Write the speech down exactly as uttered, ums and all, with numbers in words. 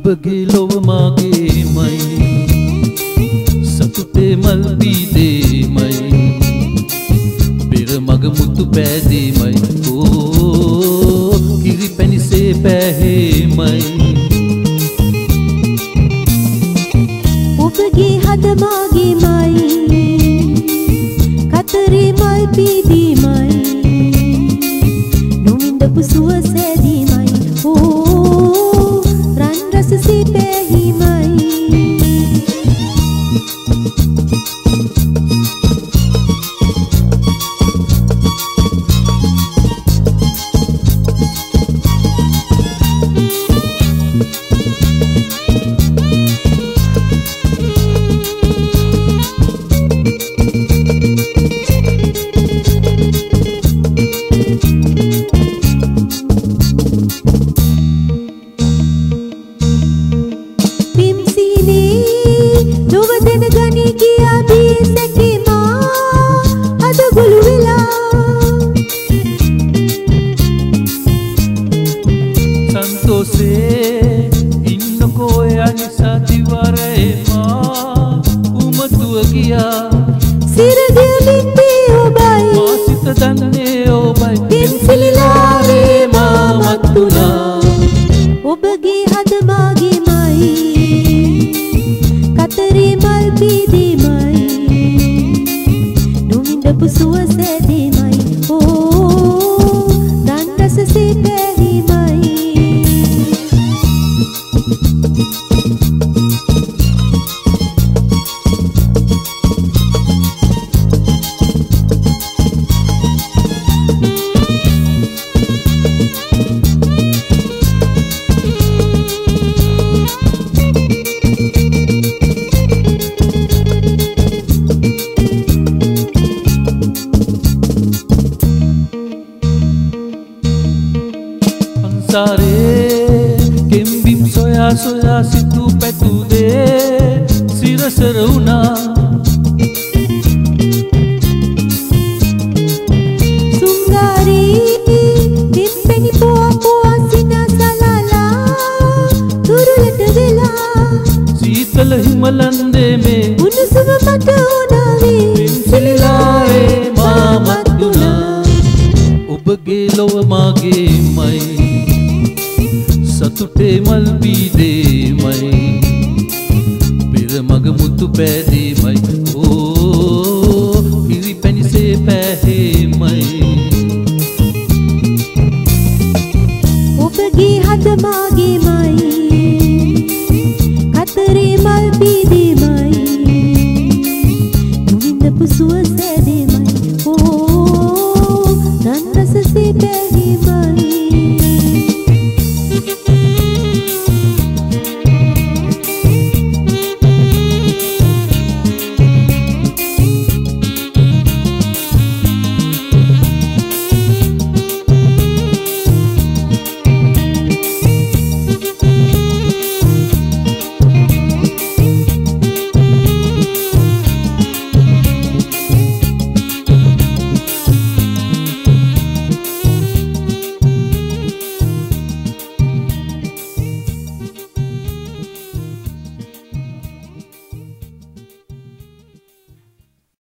ඔබගේ ලොව මාගේමයි සතුටේ මල් පීදේමයි පෙර මග මුතු පෑදේමයි ඕ කිරි පැණිසේ පැහැමයි ඔබගේ හද මාගේමයි කතරේ මල් පීදීමයි නොවිඳපු සුව සෑදීමයි ඕ රන් රස සිපැහිමයි ඔබගේ හද මාගේමයි කතරේ මල් පීදීමයි නොවිඳපු සුව සෑදීමයි ඕ රන් රස සිපැහිමයි සංසාරේ කෙම්බිම් සොයා සොයා සිතු පැතුදේ සිරසර වුණා සුංගාරී පිප්පෙනි පුවා පුවා සිනසලලා තුරුලට වෙලා සීතල හිමලන්දේ මේ උණුසුම මට උනාවේ පින්සිලිලාවේ මාමත් දුනා ඔබගේ ලොව මාගේමයි සතුටේ මල් පීදේමයි පෙර මග මුතු පෑදේමයි ඕ කිරි පැණිසේ පැහැමයි ඔබගේ හද මාගේමයි කතරේ මල් පීදීමයි නොවිඳපු සුව